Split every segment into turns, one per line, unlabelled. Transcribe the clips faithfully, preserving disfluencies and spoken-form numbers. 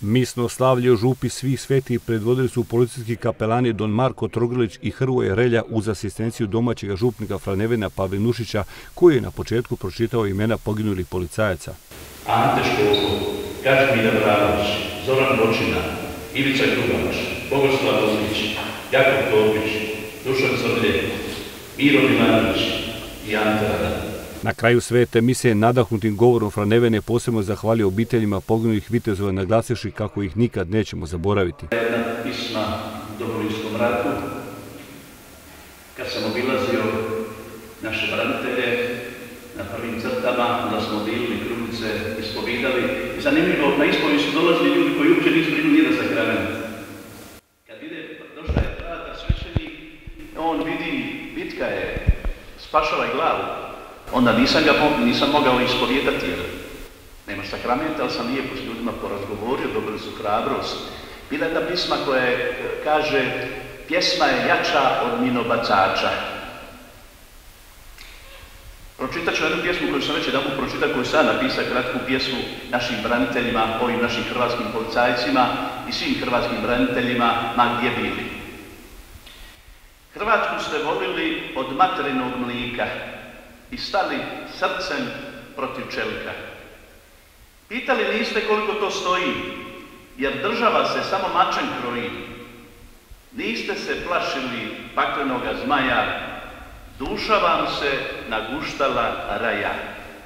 Misno slavlje u župi Svih svetih predvodili su policijski kapelani Don Marko Trogrlić i Hrvoje Relja uz asistenciju domaćeg župnika Franevena Pavlinušića, koji je na početku pročitao imena poginulih policajaca.
Ante Školko, Kažimir Abramović, Zoran Bočina, Ivica Grubanić, Bogoslav Ozlić, Jakov Topić, Dušan Crlje, Miro Milanović i Ante Radan.
Na kraju svete mise nadahnutim govorom Franeven je posebno zahvalio obiteljima poginulih vitezova, naglasivši kako ih nikad nećemo zaboraviti.
Jedna pisma u Domovinskom ratu, kad sam obilazio naše branitelje na prvim crtama, onda smo dilili krunice, ispovidali. I zanimljivo, na ispovijed su dolazili ljudi koji uopće nisu bili ni za sakrament. Kad ide, došla je frata svećenik, on vidi, bitka je, spašavaj glavu. Onda nisam ga nisam mogao ispovijedati jer nema sakramenta, ali sam lijepo s ljudima porazgovorio, dobili su hrabrost. Bila je jedna pisma koja kaže pjesma je jača od minobacača. Pročitat ću jednu pjesmu koju sam već jedan put pročitao, koju sam napisao, kratku pjesmu našim braniteljima, ovim našim hrvatskim policajcima i svim hrvatskim braniteljima, ma gdje bili. Hrvatsku ste volili od materinog mlika i stali srcem protiv čelika. Pitali niste koliko to stoji, jer država se samo mačem kroji. Niste se plašili paklenoga zmaja, duša vam se naguštala raja.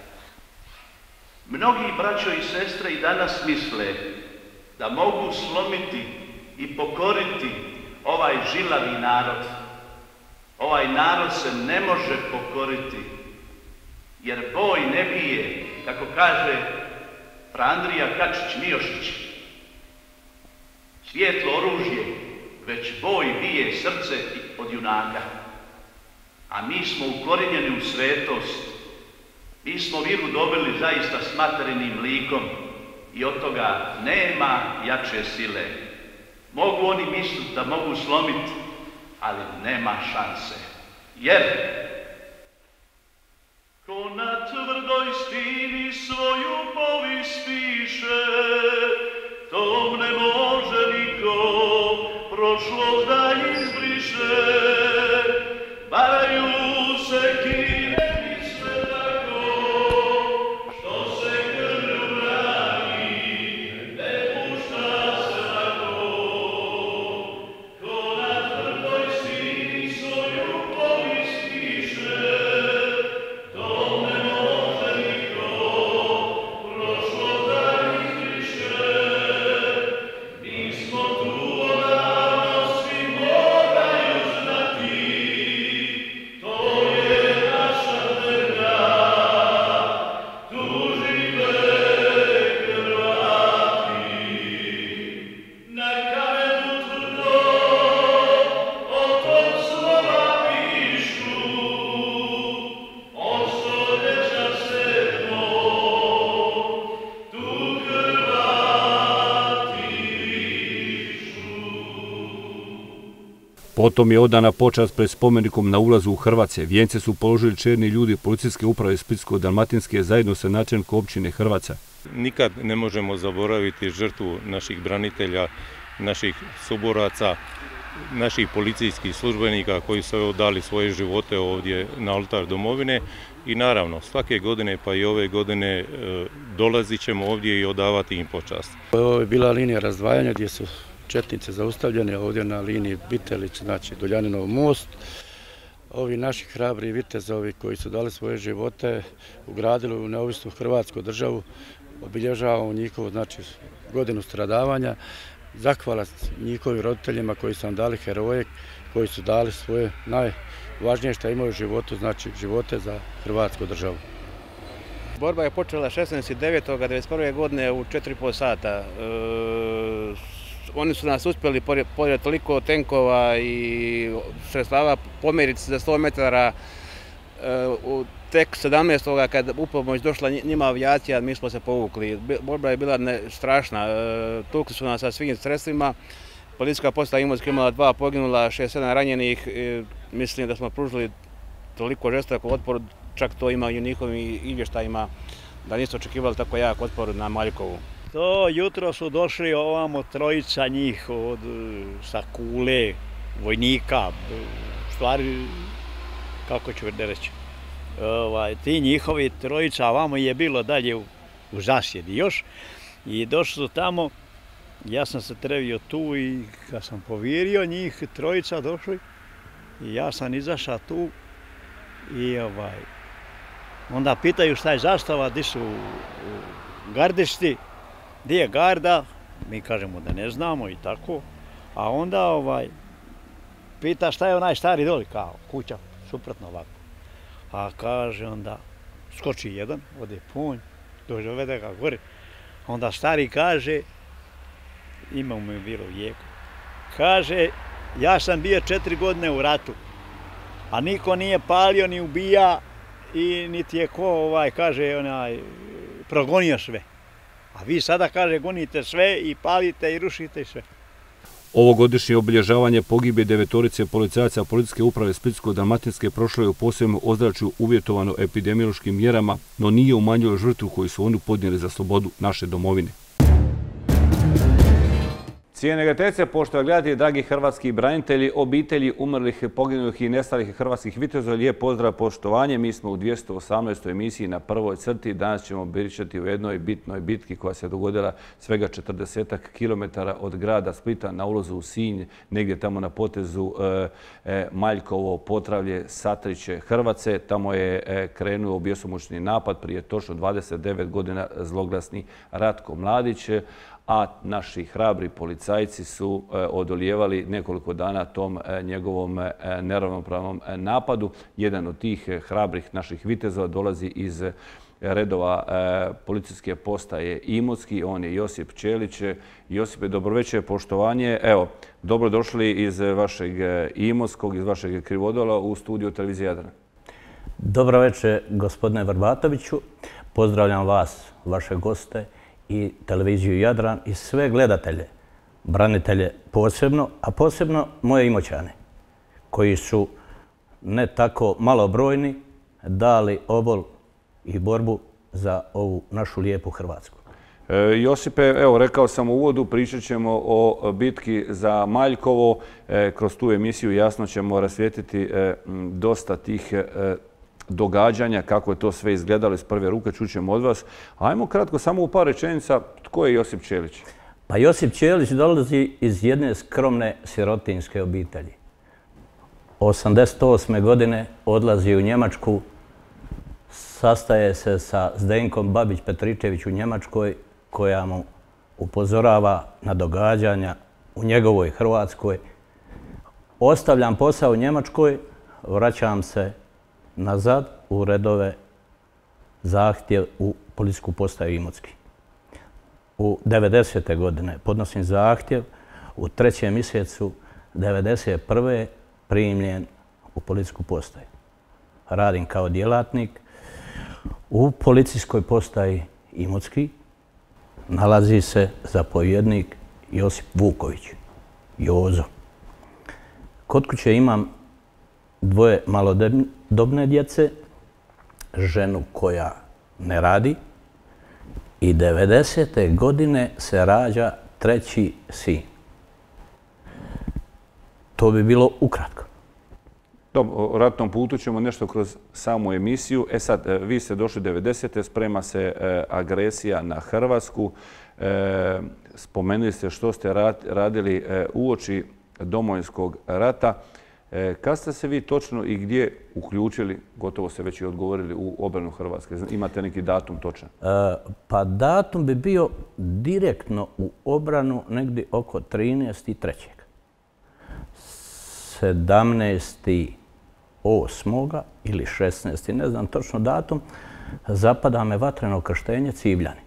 Mnogi braćo i sestre i danas misle da mogu slomiti i pokoriti ovaj žilavi narod. Ovaj narod se ne može pokoriti, jer boj ne bije, kako kaže Andrija Kačić-Miošić, svijetlo oružje, već boj bije srce od junaka. A mi smo ukorijenjeni u svetost, mi smo viru dobili zaista s materinim likom i od toga nema jače sile. Mogu oni misliti da mogu slomiti, ali nema šanse, jer ko na tvrdoj stini svoju povijest piše, tom ne može niko prošlost da izbriše. Varaju se kine i sve tako, što se krvlju brani, ne pušta se lako. Ko na tvrdoj stini svoju povijest piše,
Potom je odana počast pred spomenikom na ulazu u Hrvace. Vijence su položili čelni ljudi policijske uprave Splitsko-dalmatinske zajedno sa načelnikom općine Hrvaca.
Nikad ne možemo zaboraviti žrtvu naših branitelja, naših suboraca, naših policijskih službenika koji su dali svoje živote ovdje na oltar domovine i naravno svake godine pa i ove godine dolazit ćemo ovdje i odavati im počast.
Ovo je bila linija razdvajanja gdje su četnice zaustavljene ovdje na liniji Bitelić, znači Doljaninov most. Ovi naši hrabri vitezovi koji su dali svoje živote, ugradili u neovisnu Hrvatsku državu, obilježavamo njihovu znači, godinu stradavanja. Zahvala njihovim roditeljima koji su nam dali heroje, koji su dali svoje najvažnije što imaju u životu, znači živote za Hrvatsku državu.
Borba je počela šesnaestog devetog devedeset prve godine u četiri i po sata. E, Oni su nas uspjeli, pored toliko tenkova i sredstava, pomeriti za sto metara. Tek sedamnaestog kad u pomoć došla njima avijacija, mi smo se povukli. Borba je bila strašna. Tukli su nas sa svim sredstvima. Policijska postaja Imotska imala dva poginula, šest sedam ranjenih. Mislim da smo pružili toliko žestok otpor, čak to ima i u njihovim izvještajima, da nisu očekivali tako jak otpor na Maljkovu.
To jutro su došli ovamo trojica njih od, sa Kule, vojnika, u stvari, kako ću da reći, ovaj, ti njihovi trojica, a vamo je bilo dalje u, u zasjedi još, i došli su tamo, ja sam se trevio tu i kad sam povirio njih, trojica došli, i ja sam izašao tu i ovaj, onda pitaju šta je zastava, gdje su gardisti, gdje je garda, mi kažemo da ne znamo i tako, a onda ovaj, pita šta je onaj stari doli, kao kuća, suprotno ovako. A kaže onda, skoči jedan, ode punj, dođe ovdje ga gore. Onda stari kaže, ima mu je bilo vijeko, kaže, ja sam bio četiri godine u ratu, a niko nije palio ni ubija i niti je ko, ovaj, kaže, onaj, progonio sve. A vi sada, kaže, gonite sve i palite i rušite sve.
Ovogodišnje obilježavanje pogibije devetorice policajaca Policijske uprave Splitsko-dalmatinske prošlo je u posebnom ozračju uvjetovano epidemiološkim mjerama, no nije umanjilo žrtvu koju su oni podnijeli za slobodu naše domovine. Cijene gledateljice, poštovani gledatelji, dragi hrvatski branitelji, obitelji umrlih, poginulih i nestalih hrvatskih vitezova, lijep pozdrav, poštovanje. Mi smo u dvjesto osamnaestoj emisiji na prvoj crti. Danas ćemo pričati o jednoj bitnoj bitki koja se dogodila svega četrdesetak kilometara od grada Splita na ulazu u Sinj, negdje tamo na potezu e, e, Maljkovo, Potravlje, Satriće, Hrvace. Tamo je e, krenuo bjesomučni napad prije točno dvadeset devet godina zloglasni Ratko Mladić, a naši hrabri policajci su odolijevali nekoliko dana tom njegovom neravnopravnom napadu. Jedan od tih hrabrih naših vitezova dolazi iz redova policijske postaje Imotski, on je Josip Ćelić. Josipe, dobroveče, poštovanje. Evo, dobrodošli iz vašeg Imotskog, iz vašeg Krivodola u studiju Televizije Jadran.
Dobroveče, gospodine Vrbatoviću. Pozdravljam vas, vaše goste, i televiziju Jadran i sve gledatelje, branitelje posebno, a posebno moje Imoćane, koji su ne tako malobrojni dali obol i borbu za ovu našu lijepu Hrvatsku.
E, Josipe, evo, rekao sam u uvodu, pričat ćemo o bitki za Maljkovo. E, kroz tu emisiju jasno ćemo rasvijetiti e, dosta tih e, događanja, kako je to sve izgledalo iz prve ruke, čućemo od vas. Ajmo kratko, samo u par rečenica, tko je Josip Ćelić?
Pa Josip Ćelić dolazi iz jedne skromne sirotinjske obitelji. osamdeset osme godine odlazi u Njemačku, sastaje se sa Zdenkom Babić-Petričević u Njemačkoj, koja mu upozorava na događanja u njegovoj Hrvatskoj. Ostavljam posao u Njemačkoj, vraćam se nazad u redove, zahtjev u policijsku postaju Imotski. U devedesete godine podnosim zahtjev, u trećem mjesecu devedeset prve primljen u policijsku postaju. Radim kao djelatnik. U policijskoj postaji Imotski nalazi se zapovjednik Josip Vuković, Jozo. Kod kuće imam dvoje malodobne djece, ženu koja ne radi, i devedesete godine se rađa treći sin. To bi bilo ukratko.
Dobro, o ratnom putu ćemo nešto kroz samu emisiju. E sad, vi ste došli devedesete, sprema se agresija na Hrvatsku. Spomenuli ste što ste radili uoči Domovinskog rata. Kad ste se vi točno i gdje uključili, gotovo ste već i odgovorili, u obranu Hrvatske? Imate neki datum točan?
Pa datum bi bio direktno u obranu negdje oko trinaestog trećeg sedamnaestog osmoga ili šesnaestog ne znam točno datum, zapada me vatreno krštenje Civljani.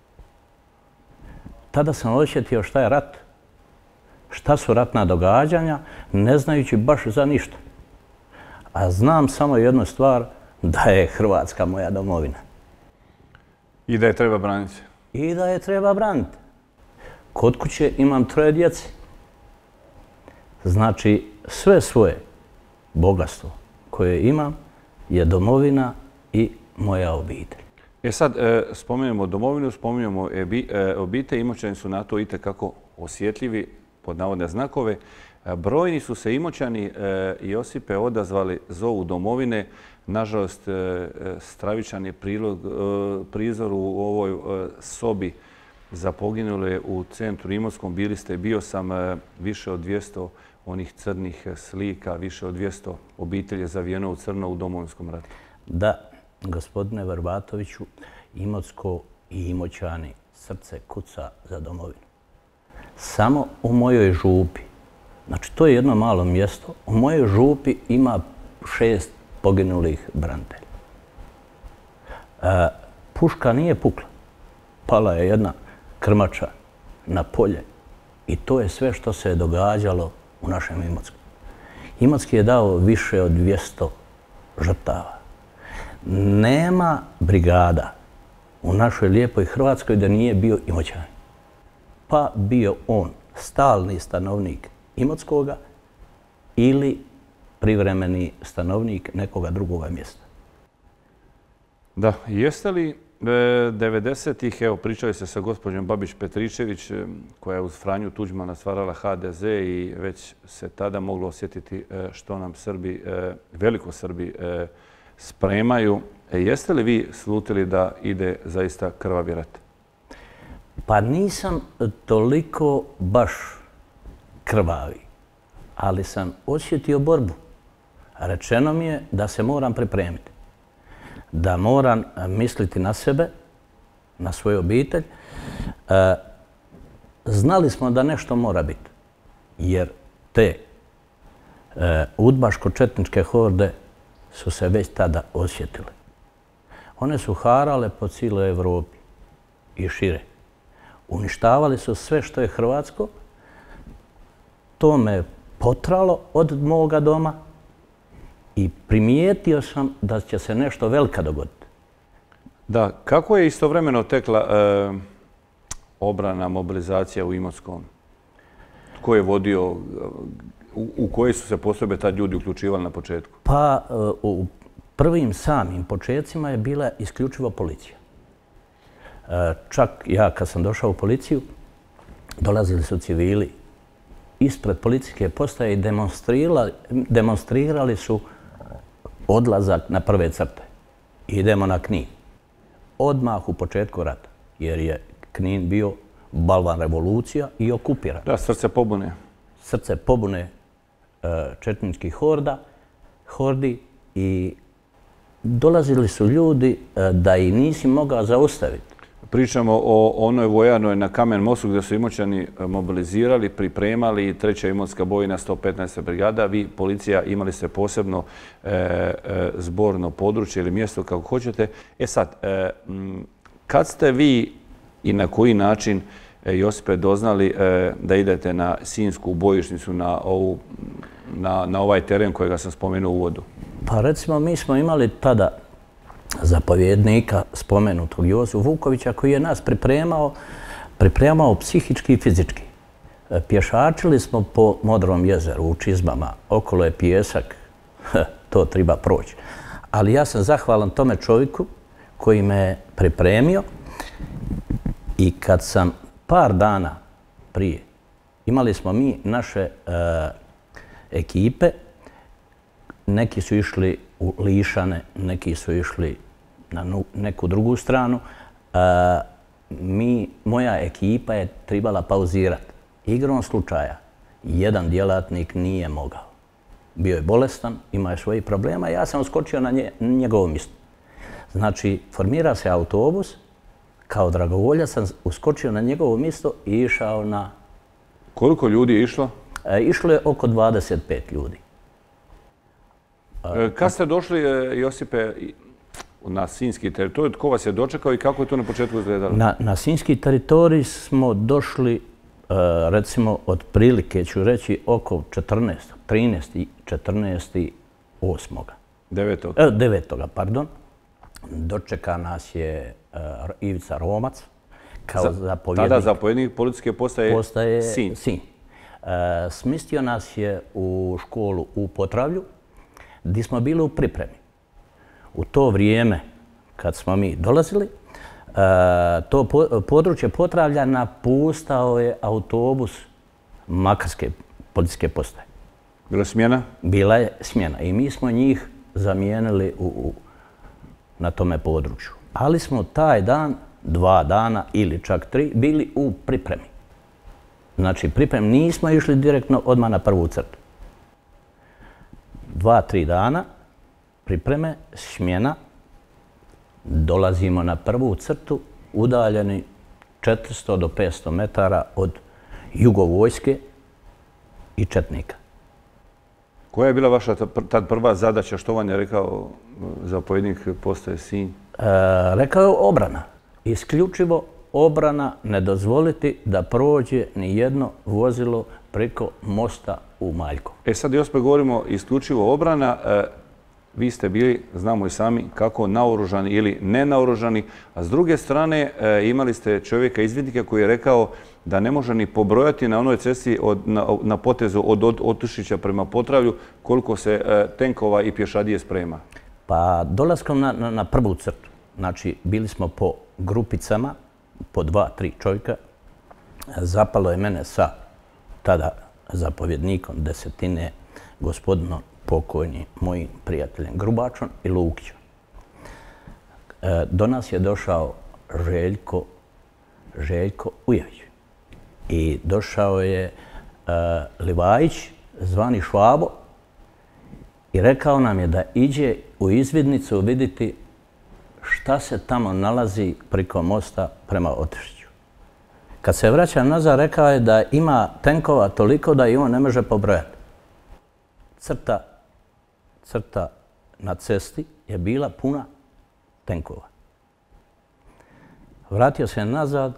Tada sam osjetio šta je rat, šta su ratna događanja, ne znajući baš za ništa. A znam samo jednu stvar, da je Hrvatska moja domovina.
I da je treba braniti.
I da je treba braniti. Kod kuće imam troje djece. Znači, sve svoje bogatstvo koje imam je domovina i moja obitelj.
E sad, spominjemo domovinu, spominjemo obitelj, Imoćani su na to itekako osjetljivi, pod navodne znakove. Brojni su se Imoćani, Josipe, odazvali zovu domovine. Nažalost, stravičan je prizor u ovoj sobi za poginule u centru Imotskom. Bili ste, bio sam više od dvjesto onih crnih slika, više od dvjesto obitelje zavijeno u crno u Domovinskom ratu.
Da, gospodine Vrbatoviću, Imotsko i Imoćani, srce kuca za domovinu. Samo u mojoj župi, znači to je jedno malo mjesto, u mojoj župi ima šest poginulih branitelja. Puška nije pukla. Pala je jedna krmača na polje i to je sve što se je događalo u našem Imotskom. Imotski je dao više od dvjesto žrtava. Nema brigada u našoj lijepoj Hrvatskoj da nije bio Imoćanin. Pa bio on stalni stanovnik Imotskoga ili privremeni stanovnik nekoga drugoga mjesta.
Da, jeste li devedesetih, evo, pričali se sa gospođom Babić-Petričević, koja je uz Franju Tuđmana stvarala ha de ze i već se tada moglo osjetiti što nam Srbi, veliko Srbi, spremaju. Jeste li vi slutili da ide zaista krvavi rat?
Pa nisam toliko baš krvavi, ali sam osjetio borbu. Rečeno mi je da se moram pripremiti, da moram misliti na sebe, na svoju obitelj. Znali smo da nešto mora biti, jer te udbaško-četničke horde su se već tada osjetile. One su harale po cijeloj Evropi i šire. Uništavali su sve što je hrvatsko. To me potralo od moga doma i primijetio sam da će se nešto velika dogoditi.
Da, kako je istovremeno tekla obrana, mobilizacija u Imotskom? Tko je vodio, u koje su se postrojbe tad ljudi uključivali na početku?
Pa u prvim samim početcima je bila isključivo policija. Čak ja kad sam došao u policiju, dolazili su civili ispred policijske postaje i demonstrirali su odlazak na prve crte. Idemo na Knin. Odmah u početku rata, jer je Knin bio balvan revolucija i okupiran.
Da, srce pobune.
Srce pobune četničkih horda, hordi i dolazili su ljudi da ih nisi mogao zaustaviti.
Pričamo o onoj vojarnoj na Kamen mostu gdje su Imoćani mobilizirali, pripremali treća Imotska bojna sto petnaesta brigada. Vi, policija, imali ste posebno zborno područje ili mjesto kako hoćete. E sad, kad ste vi i na koji način, Josipe, doznali da idete na Sinjsku bojišnicu, na ovaj teren kojega sam spomenuo u uvodu?
Pa recimo, mi smo imali tada zapovjednika spomenutog Jozu Vukovića koji je nas pripremao, pripremao psihički i fizički. Pješačili smo po Modrom jezeru u čizmama, okolo je pijesak, to treba proći. Ali ja sam zahvalan tome čovjeku koji me pripremio i kad sam par dana prije, imali smo mi naše ekipe, neki su išli u Lišane, neki su išli na neku drugu stranu. Mi, moja ekipa je trebala pauzirati. Igrom slučaja, jedan djelatnik nije mogao. Bio je bolestan, imao je svojih problema, ja sam uskočio na njegovo mjesto. Znači, formira se autobus, kao dragovolja sam uskočio na njegovo mjesto i išao na...
Koliko ljudi je išlo?
Išlo je oko dvadeset pet ljudi.
Kad ste došli, Josipe, na Sinjski teritorij, tko vas je dočekao i kako je to na početku izgledalo?
Na Sinjski teritorij smo došli, recimo, od prilike, ću reći, oko četrnaestog, trinaestog, četrnaestog, osmog
devetog
devetoga, pardon. Dočeka nas je Ivica Romac, kao zapovjednik.
Tada zapovjednik policijske postaje Sinj.
Sinj. Smistio nas je u školu u Potravlju, gdje smo bili u pripremi. U to vrijeme kad smo mi dolazili, to područje Potravlja napustao je autobus Makarske policijske postaje.
Bila je smjena?
Bila je smjena i mi smo njih zamijenili na tome području. Ali smo taj dan, dva dana ili čak tri, bili u pripremi. Znači, priprem nismo išli direktno odmah na prvu crtu. Dva, tri dana pripreme, smjena, dolazimo na prvu crtu, udaljeni četiristo do petsto metara od jugovojske i četnika.
Koja je bila vaša tad prva zadaća, što vam je rekao zapovjednik postaje Sinj?
Rekao je obrana. Isključivo obrana, ne dozvoliti da prođe ni jedno vozilo preko mosta u Maljku.
E sad još pa govorimo isključivo obrana. Vi ste bili, znamo i sami, kako naoružani ili nenaoružani, a s druge strane imali ste čovjeka izvidnika koji je rekao da ne može ni pobrojati na onoj cesti na potezu od Otušića prema Potravlju koliko se tenkova i pješadije sprema.
Pa dolaskom na prvu crtu, znači bili smo po grupicama, po dva, tri čovjeka, zapalo je mene sa tada zapovjednikom desetine, gospodinom pokojnim mojim prijateljem Grubačom i Lukićom. Do nas je došao Željko, Željko Ujavić i došao je Livajić, zvani Švabo, i rekao nam je da iđe u izvidnicu vidjeti šta se tamo nalazi preko mosta prema Otušiću. Kad se vraća nazad, rekao je da ima tenkova toliko da i on ne može pobrojati. Crta, crta na cesti je bila puna tenkova. Vratio se nazad,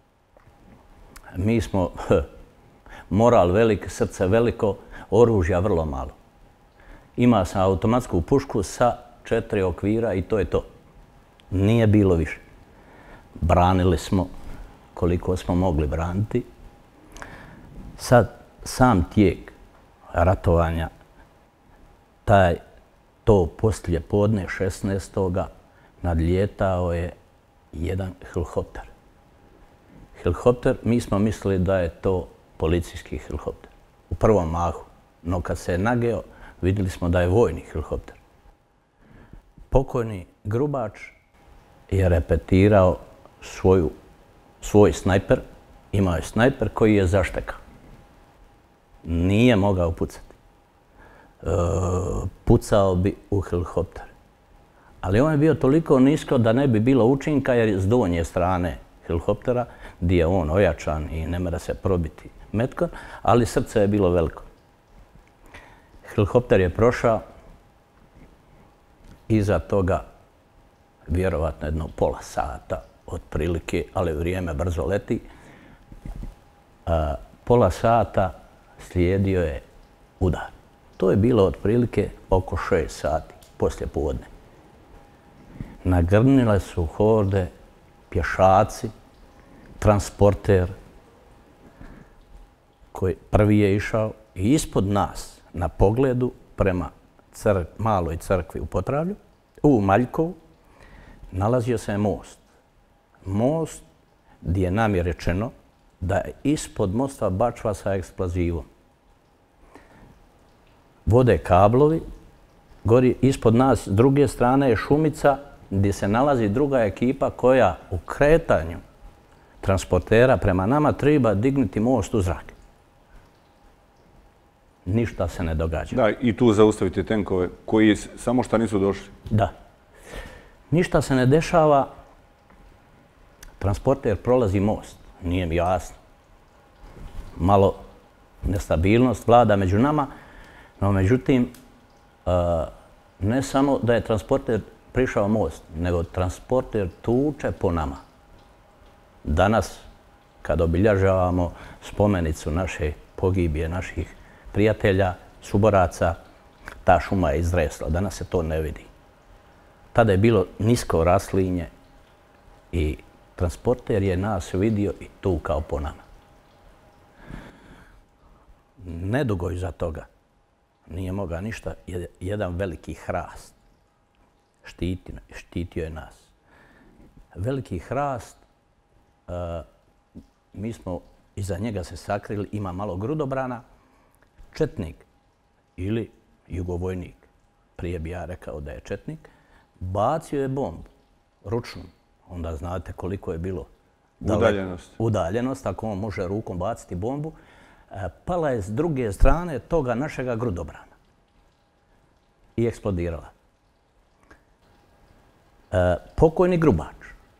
mi smo moral velik, srce veliko, oružja vrlo malo. Ima sam automatsku pušku sa četiri okvira i to je to. Nije bilo više. Branili smo koliko smo mogli braniti. Sad, sam tijek ratovanja, taj, to poslije podne šesnaestoga nadlijetao je jedan helikopter. Helikopter, mi smo mislili da je to policijski helikopter. U prvom mahu. No kad se je nageo, vidjeli smo da je vojni helikopter. Pokojni Grubač je repetirao svoju, svoj snajper. Imao je snajper koji je zaštekao. Nije mogao pucati. E, pucao bi u helikopter. Ali on je bio toliko nisko da ne bi bilo učinka jer s donje strane helikoptera, gdje je on ojačan i ne mora se probiti metkom, ali srce je bilo veliko. Helikopter je prošao, iza toga vjerovatno jedno pola sata otprilike, ali vrijeme brzo leti. A, pola sata slijedio je udar. To je bilo otprilike oko šest sati poslije podne. Nagrnile su horde, pješaci, transporter koji prvi je išao i ispod nas na pogledu prema crk, maloj crkvi u Potravlju, u Maljkovu, nalazio se most. Most gdje nam je rečeno da je ispod mosta bačva sa eksplozivom. Vode kablovi, gori ispod nas, s druge strane je šumica gdje se nalazi druga ekipa koja u kretanju transportera prema nama treba dignuti most u zrak. Ništa se ne događa.
Da, i tu zaustavite tenkove koji samo što nisu došli.
Da. Ništa se ne dešava. Transporter prolazi most. Nije mi jasno. Malo nestabilnost vlada među nama, no međutim, ne samo da je transporter prišao most, nego transporter tuče po nama. Danas, kad obilježavamo spomenicu naše pogibije, naših prijatelja, suboraca, ta šuma je izresla. Danas se to ne vidi. Tada je bilo nisko raslinje i transporter je nas vidio i tukao po nama. Nedugo iza toga nije mogao ništa, jedan veliki hrast štitio je nas. veliki hrast, mi smo iza njega se sakrili, ima malo grudobrana, četnik ili jugovojnik, prije bi ja rekao da je četnik, bacio je bombu, ručnu, onda znate koliko je bilo
udaljenost.
Udaljenost, ako on može rukom baciti bombu, pala je s druge strane toga našega grudobrana i eksplodirala. Pokojni Grubač,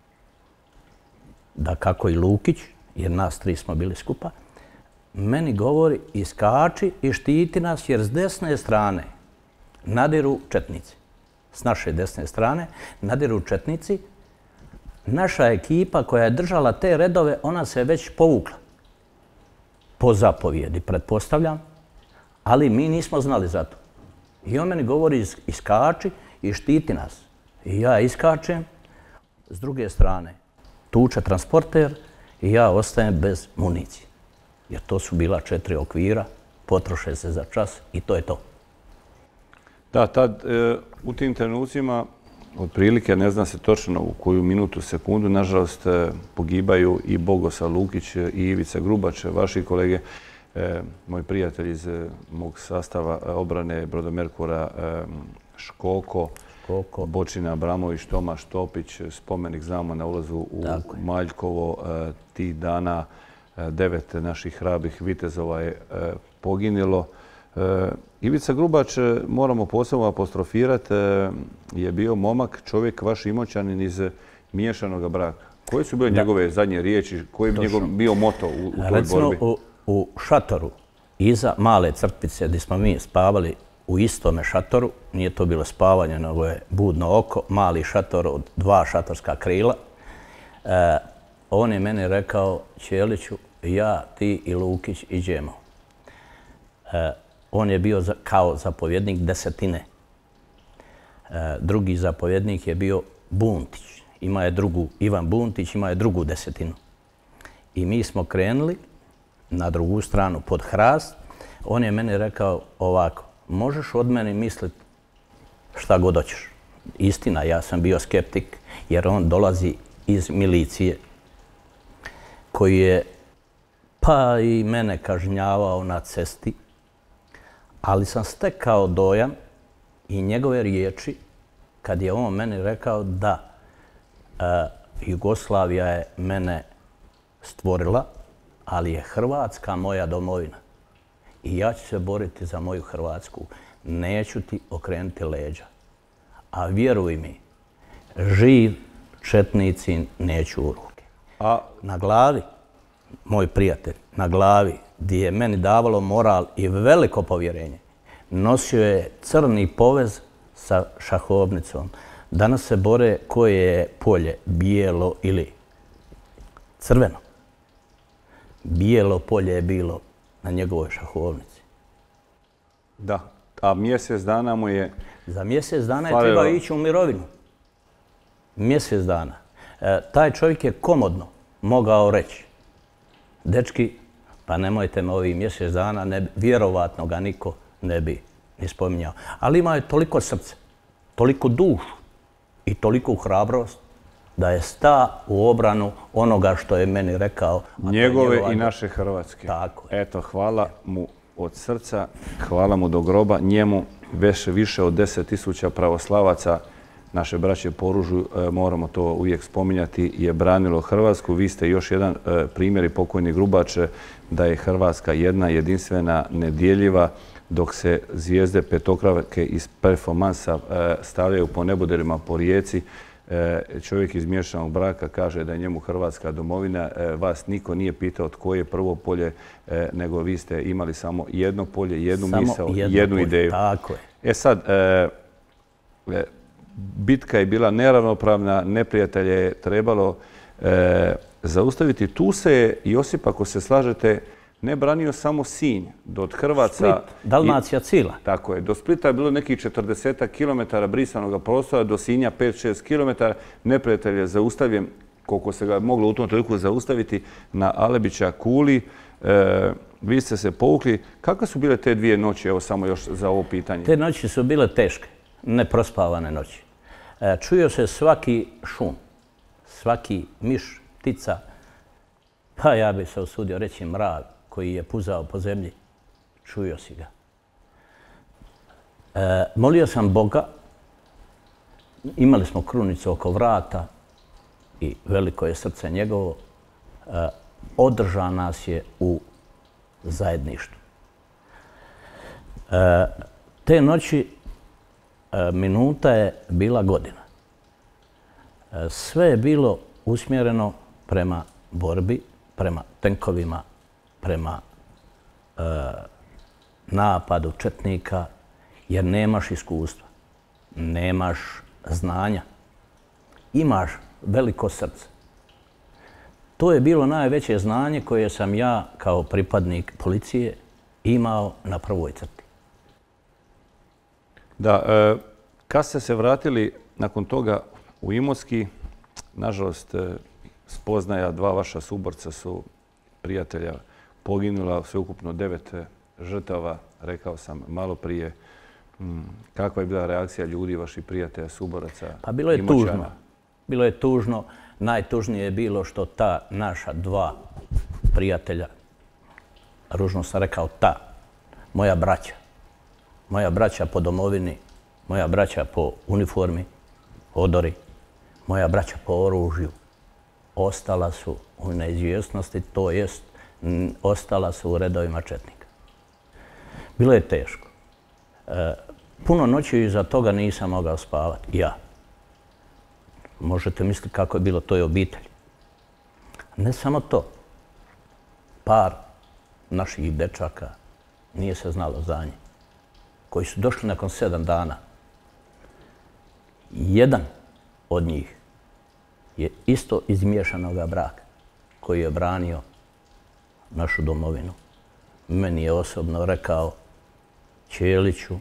da kako i Lukić, jer nas tri smo bili skupa, meni govori iskači i štiti nas jer s desne strane nadiru četnici. S naše desne strane nadiru četnici. Naša ekipa koja je držala te redove, ona se već povukla. Po zapovjedi, pretpostavljam, ali mi nismo znali za to. I on meni govori iskači i štiti nas. I ja iskačem, s druge strane tuče transporter i ja ostajem bez municije. Jer to su bila četiri okvira, potroše se za čas i to je to.
Da, tad u tim trenucima, otprilike, ne zna se točno u koju minutu, sekundu, nažalost, pogibaju i Bogoslav Lukić i Ivica Grubač, vaši kolege, moj prijatelj iz mog sastava obrane Brodomerkura, Škoko, Bočina Abramović, Tomaš Topić, spomenik znamo na ulazu u Maljkovo. Tih dana devet naših hrabrih vitezova je poginilo. Ivica Grubač, moramo posebno apostrofirati, je bio momak, čovjek, vaš Imoćanin iz miješanog braka. Koje su bile njegove zadnje riječi? Koji je njegov bio moto u toj borbi?
Recimo, u šatoru, iza male crpice gdje smo mi spavali u istome šatoru, nije to bilo spavanje, nego je budno oko, mali šator od dva šatorska krila. On je meni rekao, Ćeliću, ja, ti i Lukić iđemo. On je bio kao zapovjednik desetine. Drugi zapovjednik je bio Buntić. Ima je drugu, Ivan Buntić ima je drugu desetinu. I mi smo krenuli na drugu stranu pod hrast. On je meni rekao ovako, možeš od mene misliti šta god hoćeš. Istina, ja sam bio skeptik jer on dolazi iz milicije koji je pa i mene kažnjavao na cesti, ali sam stekao dojam i njegove riječi kad je on meni rekao da Jugoslavija je mene stvorila, ali je Hrvatska moja domovina. I ja ću se boriti za moju Hrvatsku. Neću ti okrenuti leđa. A vjeruj mi, živ četnici neću u ruke. A na glavi, moj prijatelj, na glavi, gdje je meni davalo moral i veliko povjerenje, nosio je crni povez sa šahovnicom. Danas se bore koje je polje, bijelo ili crveno. Bijelo polje je bilo na njegovoj šahovnici.
Da, a mjesec dana mu je...
Za mjesec dana je trebao ići u mirovinu. Mjesec dana. Taj čovjek je komodno mogao reći, dečki, pa nemojte me ovih mjesec dana, vjerovatno ga niko ne bi ni spominjao. Ali imao je toliko srce, toliko dušu i toliku hrabrost da je sta u obranu onoga što je meni rekao.
Njegove i naše Hrvatske.
Tako
je. Eto, hvala mu od srca, hvala mu do groba. Njemu već više od deset tisuća pravoslavaca, naše braće po oružju, moramo to uvijek spominjati, je branilo Hrvatsku. Vi ste još jedan primjer i pokojni Grubač da je Hrvatska jedna, jedinstvena, nedjeljiva, dok se zvijezde petokrake iz performansa stavljaju po neboderima po rijeci. Čovjek iz miješanog braka kaže da je njemu Hrvatska domovina. Vas niko nije pitao tko je prvo polje, nego vi ste imali samo jedno polje, jednu misao, jednu ideju.
Tako je.
E sad, bitka je bila neravnopravna, neprijatelje je trebalo zaustaviti. Tu se Josip, ako se slažete, ne branio samo Sinj, do Hrvaca...
Split, Dalmacija cijela.
Tako je. Do Splita je bilo nekih četrdeset kilometara brisanog prostora, do Sinja pet šest kilometara. Neprijatelj je zaustavljen, koliko se ga moglo u tom trenutku zaustaviti, na Alebića Kuli. Vi ste se povukli. Kakve su bile te dvije noći, evo samo još za ovo pitanje?
Te noći su bile teške, neprospavane noći. Čuo se svaki šum, svaki miš, ptica, pa ja bih se usudio reći mrav koji je puzao po zemlji, čuo si ga. E, molio sam Boga, imali smo krunicu oko vrata i veliko je srce njegovo, e, održao nas je u zajedništvu. E, te noći e, minuta je bila godina. E, sve je bilo usmjereno prema borbi, prema tenkovima, prema e, napadu četnika, jer nemaš iskustva, nemaš znanja, imaš veliko srce. To je bilo najveće znanje koje sam ja kao pripadnik policije imao na prvoj crti.
Da, e, kad ste se vratili nakon toga u Imotski, nažalost, e, spoznaja dva vaša suborca su prijatelja poginula, sveukupno devet žrtava, rekao sam malo prije. Hmm, kakva je bila reakcija ljudi, vaših prijatelja, suboraca,
Pa bilo je
Imoćana?
tužno. Bilo je tužno. Najtužnije je bilo što ta naša dva prijatelja, ružno sam rekao ta, moja braća, moja braća po domovini, moja braća po uniformi, odori, moja braća po oružju, ostala su u neizvjesnosti, to jest n- ostala su u redovima četnika. Bilo je teško. E, puno noći iza toga nisam mogao spavati, ja. Možete misliti kako je bilo toj obitelji. Ne samo to. Par naših dečaka nije se znalo za njih, koji su došli nakon sedam dana. Jedan od njih je isto iz miješanoga braka, koji je branio našu domovinu. Meni je osobno rekao: Ćeliću,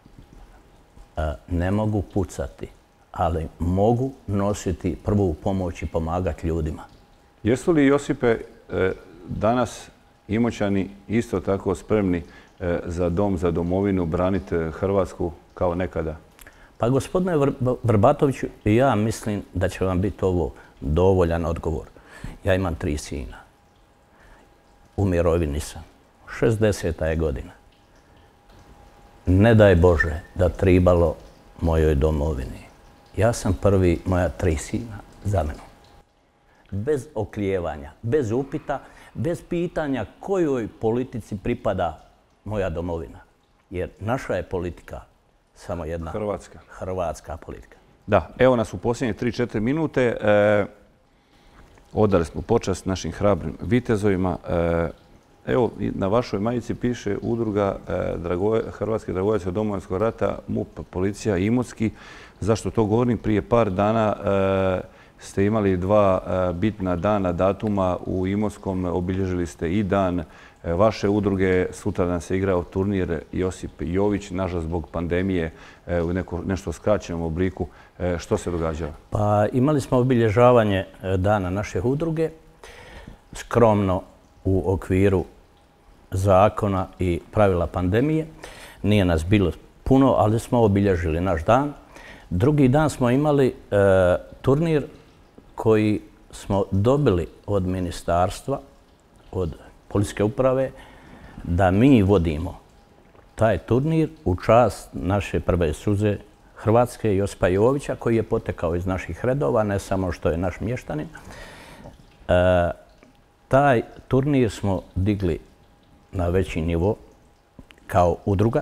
ne mogu pucati, ali mogu nositi prvu pomoć i pomagati ljudima.
Jesu li, Josipe, danas Imoćani isto tako spremni za dom, za domovinu, braniti Hrvatsku kao nekada?
Pa, gospodine Vrbatoviću, ja mislim da će vam biti ovo dovoljan odgovor. Ja imam tri sina. U mirovini sam. šezdeseta je godina. Ne daj Bože da tribalo mojoj domovini. Ja sam prvi, moja tri sina za mnom. Bez oklijevanja, bez upita, bez pitanja kojoj politici pripada moja domovina. Jer naša je politika samo jedna.
Hrvatska.
Hrvatska politika.
Da, evo nas u posljednje tri četiri minute. E, odali smo počast našim hrabrim vitezovima. E, evo, na vašoj majici piše udruga e, Dragoje, Hrvatske dragovoljaca Domovinskog rata, M U P, policija Imotski. Zašto to govorim? Prije par dana e, ste imali dva e, bitna dana, datuma u Imotskom. Obilježili ste i dan e, vaše udruge. Sutradan se igrao turnir Josip Jović, nažalost zbog pandemije, e, u neko, nešto skraćenom obliku. E, što se događalo?
Pa imali smo obilježavanje dana naše udruge, skromno u okviru zakona i pravila pandemije. Nije nas bilo puno, ali smo obilježili naš dan. Drugi dan smo imali e, turnir koji smo dobili od ministarstva, od policijske uprave, da mi vodimo taj turnir u čast naše prve suze Hrvatske, Josipa Jovića, koji je potekao iz naših redova, ne samo što je naš mještanin. E, taj turnir smo digli na veći nivo kao udruga.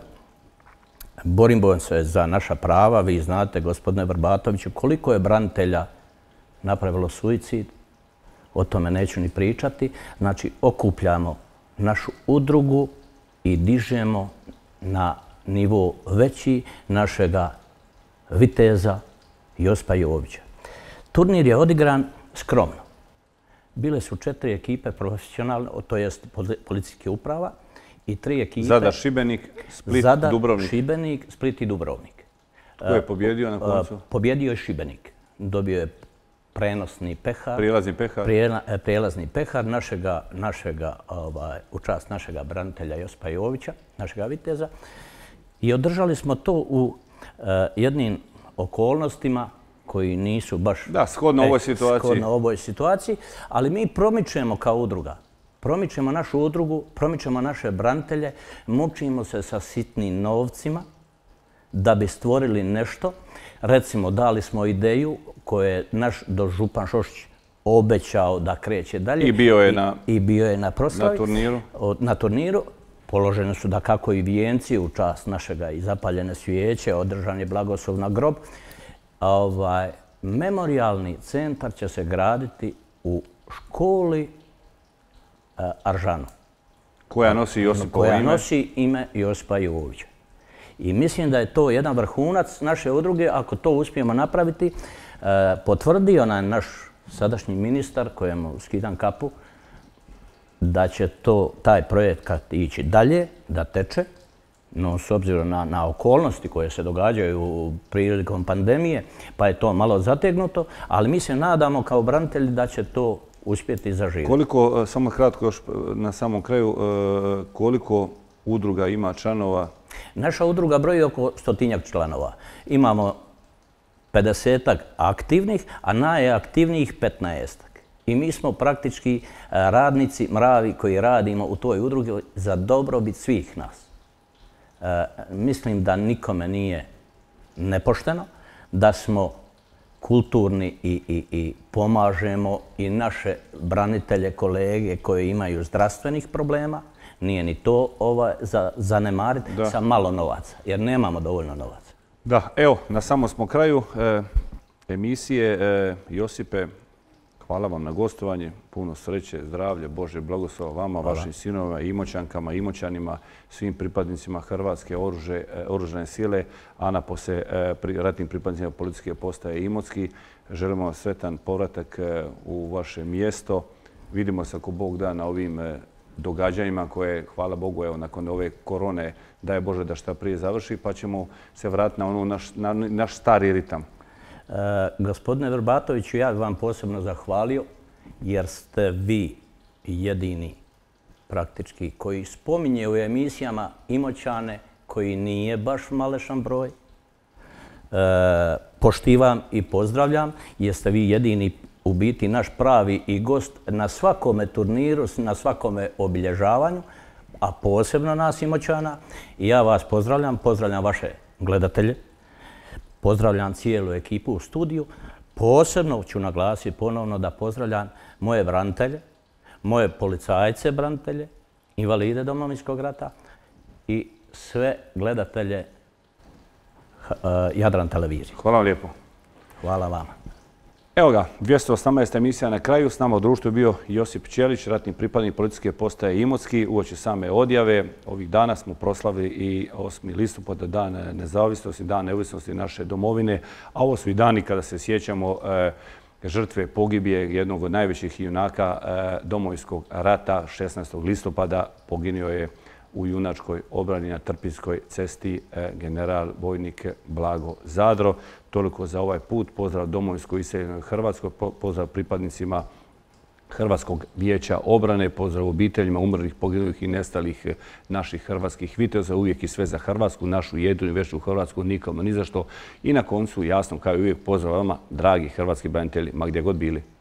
Borimo se za naša prava. Vi znate, gospodine Vrbatoviću, koliko je branitelja napravilo suicid. O tome neću ni pričati. Znači, okupljamo našu udrugu i dižemo na nivo veći našega viteza Josipa Jovića. Turnir je odigran skromno. Bile su četiri ekipe profesionalne, to jest policijske uprava, i tri ekipe...
Zadar, Šibenik, Split,
Zadar,
Dubrovnik.
Šibenik, Split i Dubrovnik.
Ko je pobjedio na koncu?
Pobjedio je Šibenik. Dobio je prenosni pehar.
Prijelazni pehar?
Prijela, prijelazni pehar našega, našega, ovaj, u čast našega branitelja Josipa Jovića, našega viteza. I održali smo to u uh, jednim okolnostima koji nisu baš...
Da, shodno ovoj situaciji.
Shodno ovoj situaciji, ali mi promičemo kao udruga. Promičemo našu udrugu, promičemo naše branitelje, mučimo se sa sitnim novcima da bi stvorili nešto. Recimo, dali smo ideju koju je naš dožupan Šošić obećao da kreće dalje.
I bio je na,
i, i bio je na proslavi.
Na turniru.
Na turniru. Položene su da kako i vijenci u čast našega i zapaljene svijeće, održan je blagoslov na grob. Ovaj, memorialni centar će se graditi u školi uh, Aržano.
Koja nosi Josipovo ime?
Koja nosi ime Josipa Jovića. I mislim da je to jedan vrhunac naše udruge. Ako to uspijemo napraviti, uh, potvrdio nam naš sadašnji ministar, kojemu skidam kapu, da će to, taj projekat ići dalje, da teče, no s obzirom na, na okolnosti koje se događaju prilikom pandemije, pa je to malo zategnuto, ali mi se nadamo kao branitelji da će to uspjeti zaživjeti.
Koliko, samo kratko još na samom kraju, koliko udruga ima članova?
Naša udruga broji oko stotinjak članova. Imamo pedesetak aktivnih, a najaktivnijih petnaestak. I mi smo praktički radnici, mravi koji radimo u toj udrugi za dobrobit svih nas. E, mislim da nikome nije nepošteno, da smo kulturni i, i, i pomažemo i naše branitelje, kolege koji imaju zdravstvenih problema. Nije ni to ovaj, za zanemariti sa malo novaca, jer nemamo dovoljno novaca.
Da, evo, na samom smo kraju e, emisije. E, Josipe, hvala vam na gostovanje, puno sreće, zdravlje, Bože blagoslova vama, hvala. Vašim sinovima, Imoćankama, Imoćanima, svim pripadnicima Hrvatske oruže, oružane sile, a napose pri, ratnim pripadnicima policijske postaje Imotski. Želimo vam sretan povratak u vaše mjesto. Vidimo se ako Bog da na ovim događanjima koje, hvala Bogu, evo, nakon ove korone, daje Bože da šta prije završi, pa ćemo se vratiti na, ono, naš, na naš stari ritam.
E, gospodine Vrbatoviću, ja vam posebno zahvalio jer ste vi jedini praktički koji spominje u emisijama Imoćane koji nije baš malešan broj. E, poštivam i pozdravljam jer ste vi jedini u biti naš pravi i gost na svakome turniru, na svakome obilježavanju, a posebno nas Imoćana. I ja vas pozdravljam, pozdravljam vaše gledatelje. Pozdravljam cijelu ekipu u studiju. Posebno ću naglasiti ponovno da pozdravljam moje branitelje, moje policajce branitelje, invalide Domovinskog rata i sve gledatelje uh, Jadran televizije.
Hvala vam lijepo.
Hvala vama.
Evo ga, dvjesto osamnaesta emisija na kraju. S nama u društvu je bio Josip Ćelić, ratni pripadnik policijske postaje Imotski. Uoči same odjave, ovih dana smo proslavili i osmi listopada, dan nezavisnosti, dan neovisnosti naše domovine, a ovo su i dani kada se sjećamo e, žrtve pogibije jednog od najvećih junaka e, Domovinskog rata. šesnaestog listopada poginuo je u junačkoj obrani na Trpinjskoj cesti e, general vojnik Blago Zadro. Toliko za ovaj put. Pozdrav domovinskoj iseljenoj Hrvatskoj, pozdrav pripadnicima Hrvatskog vijeća obrane, pozdrav obiteljima umrlih, poginulih i nestalih naših hrvatskih viteza. Uvijek i sve za Hrvatsku, našu jedinu i večnu Hrvatsku, nikome ni za što. I na koncu, jasno, kao i uvijek, pozdrav vama, dragi hrvatski branitelji, ma gdje god bili.